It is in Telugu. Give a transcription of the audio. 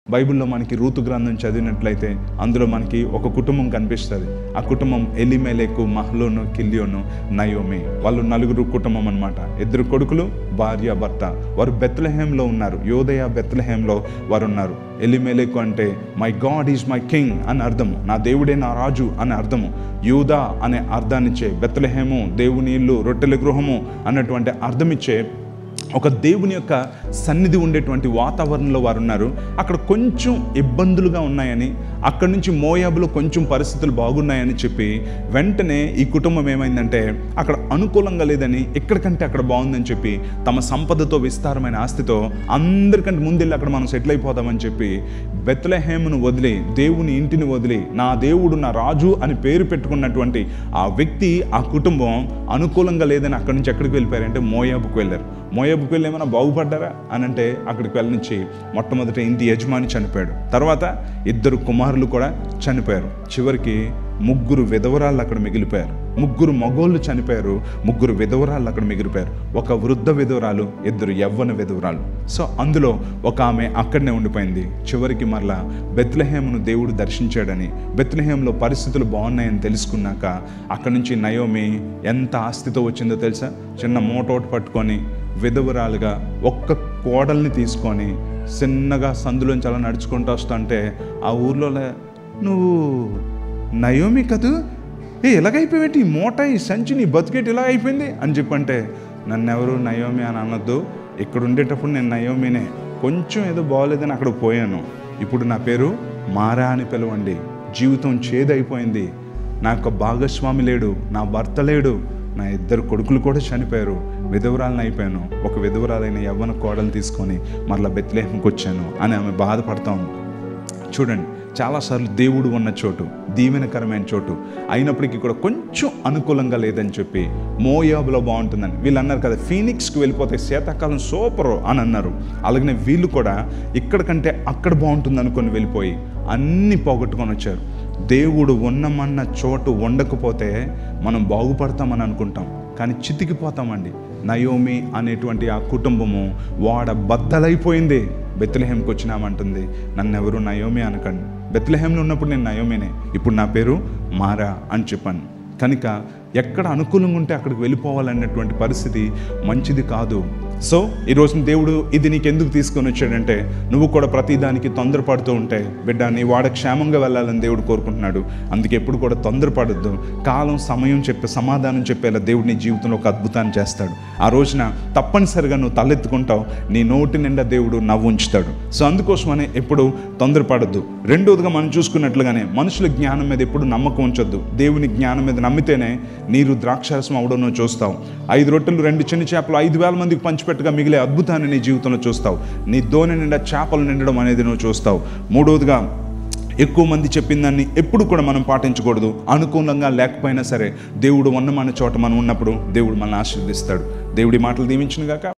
బైబిల్లో మనకి రూతు గ్రంథం చదివినట్లయితే అందులో మనకి ఒక కుటుంబం కనిపిస్తుంది. ఆ కుటుంబం ఎలిమెలెకు, మహ్లోను, కిల్యోను, నయోమి. వాళ్ళు నలుగురు కుటుంబం అనమాట. 2 కొడుకులు, భార్య, భర్త. వారు బెత్లెహేంలో ఉన్నారు. యోదయ బెత్లెహేంలో వారు ఉన్నారు. ఎలిమెలెకు అంటే my God is my king అని అర్థము, నా దేవుడే నా రాజు అని అర్థము. యూదా అనే అర్థాన్నిచ్చే, బెత్లెహేము దేవుని ఇల్లు, రొట్టెల గృహము అన్నటువంటి అర్థమిచ్చే ఒక దేవుని యొక్క సన్నిధి ఉండేటువంటి వాతావరణంలో వారు ఉన్నారు. అక్కడ కొంచెం ఇబ్బందులుగా ఉన్నాయని, అక్కడి నుంచి మోయాబులో కొంచెం పరిస్థితులు బాగున్నాయని చెప్పి వెంటనే ఈ కుటుంబం ఏమైందంటే అక్కడ అనుకూలంగా లేదని, ఎక్కడికంటే అక్కడ బాగుందని చెప్పి తమ సంపదతో, విస్తారమైన ఆస్తితో అందరికంటే ముందెళ్ళి అక్కడ మనం సెటిల్ అయిపోతామని చెప్పి బెత్లెహేమును వదిలి, దేవుని ఇంటిని వదిలి, నా దేవుడు నా రాజు అని పేరు పెట్టుకున్నటువంటి ఆ వ్యక్తి, ఆ కుటుంబం అనుకూలంగా లేదని అక్కడి నుంచి ఎక్కడికి వెళ్ళిపోయారంటే మోయాబుకు వెళ్ళారు. మోయాబుకు వెళ్ళి ఏమైనా బాగుపడ్డారా అని అంటే అక్కడికి వెళ్ళనిచ్చి మొట్టమొదట ఇంటి యజమాని చనిపోయాడు. తర్వాత 2 కుమారులు కూడా చనిపోయారు. చివరికి 3 విధవరాళ్ళు అక్కడ మిగిలిపోయారు. 3 మగోళ్ళు చనిపోయారు, 3 విధవరాళ్ళు అక్కడ మిగిలిపోయారు. ఒక వృద్ధ విధవరాలు, 2 యవ్వన విధవరాలు. సో అందులో ఒక ఆమె అక్కడనే ఉండిపోయింది. చివరికి మరలా బెత్లెహేమును దేవుడు దర్శించాడని, బెత్లెహేంలో పరిస్థితులు బాగున్నాయని తెలుసుకున్నాక అక్కడి నుంచి నయోమి ఎంత ఆస్తితో వచ్చిందో తెలుసా? చిన్న మూటోటి పట్టుకొని విధవరాలుగా ఒక్క కోడల్ని తీసుకొని చిన్నగా సందులోంచి అలా నడుచుకుంటూ వస్తుంటే ఆ ఊర్లో, నువ్వు నయోమి కదూ, ఇలాగైపోయేటి ఈ మూట, ఈ సంచి, నీ బతికేటి ఇలా అయిపోయింది అని చెప్పంటే, నన్నెవరు నయోమి అని అనొద్దు, ఇక్కడ ఉండేటప్పుడు నేను నయోమినే, కొంచెం ఏదో బాగోలేదని అక్కడికి పోయాను, ఇప్పుడు నా పేరు మారా అని పిలవండి. జీవితం చేదైపోయింది, నా యొక్క భాగస్వామి లేడు, నా భర్త లేడు, నా 2 కొడుకులు కూడా చనిపోయారు, విధవరాలను అయిపోయాను, ఒక విధవరాలైన యవ్వన కోడలు తీసుకొని మరలా బెత్లెహేముకి వచ్చాను అని ఆమె బాధపడతాం. చూడండి, చాలాసార్లు దేవుడు ఉన్న చోటు, దీవెనకరమైన చోటు అయినప్పటికీ కూడా కొంచెం అనుకూలంగా లేదని చెప్పి మోయాబులో బాగుంటుందని వీళ్ళు అన్నారు కదా, ఫీనిక్స్కి వెళ్ళిపోతే శీతాకాలం సూపరు అని అన్నారు. అలాగనే వీళ్ళు కూడా ఇక్కడికంటే అక్కడ బాగుంటుంది అనుకొని వెళ్ళిపోయి అన్నీ పోగొట్టుకొని వచ్చారు. దేవుడు ఉన్నమన్న చోటు ఉండకపోతే మనం బాగుపడతామని అనుకుంటాం, కానీ చితికిపోతామండి. నయోమి అనేటువంటి ఆ కుటుంబము వాడ బద్దలైపోయింది. బెత్లెహేంకి వచ్చినామంటుంది, నన్నెవరు నయోమి అనకండి, బెత్లెహేంలో ఉన్నప్పుడు నేను నయోమినే, ఇప్పుడు నా పేరు మారా అని చెప్పాను. కనుక ఎక్కడ అనుకూలంగా ఉంటే అక్కడికి వెళ్ళిపోవాలనేటువంటి పరిస్థితి మంచిది కాదు. సో ఈరోజు దేవుడు ఇది నీకు ఎందుకు తీసుకొని వచ్చాడంటే, నువ్వు కూడా ప్రతిదానికి తొందరపడుతూ ఉంటే బిడ్డ నీ వాడ క్షేమంగా వెళ్ళాలని దేవుడు కోరుకుంటున్నాడు. అందుకే ఎప్పుడు కూడా తొందరపడద్దు. కాలం, సమయం చెప్పే సమాధానం చెప్పేలా దేవుడు నీ జీవితంలో ఒక అద్భుతాన్ని చేస్తాడు. ఆ రోజున తప్పనిసరిగా నువ్వు తలెత్తుకుంటావు, నీ నోటి నిండా దేవుడు నవ్వు ఉంచుతాడు. సో అందుకోసమని ఎప్పుడు తొందరపడద్దు. రెండోదిగా మనం చూసుకున్నట్లుగానే మనుషుల జ్ఞానం మీద ఎప్పుడు నమ్మకం ఉంచొద్దు. దేవుని జ్ఞానం మీద నమ్మితేనే నీరు ద్రాక్షారసం అవడం నువ్వు చూస్తావు. 5 రొట్టెలు 2 చిన్న చేపలు 5,000 మందికి పంచిపెట్టగా మిగిలే అద్భుతాన్ని నీ జీవితంలో చూస్తావు. నీ దోణి నిండా చేపలు నిండడం అనేది నువ్వు చూస్తావు. మూడోదిగా ఎక్కువ మంది చెప్పిన దాన్ని ఎప్పుడు కూడా మనం పాటించకూడదు. అనుకూలంగా లేకపోయినా సరే దేవుడు ఉన్న మన చోట మనం ఉన్నప్పుడు దేవుడు మనల్ని ఆశీర్వదిస్తాడు. దేవుడి మాటలు దీవించును గాక.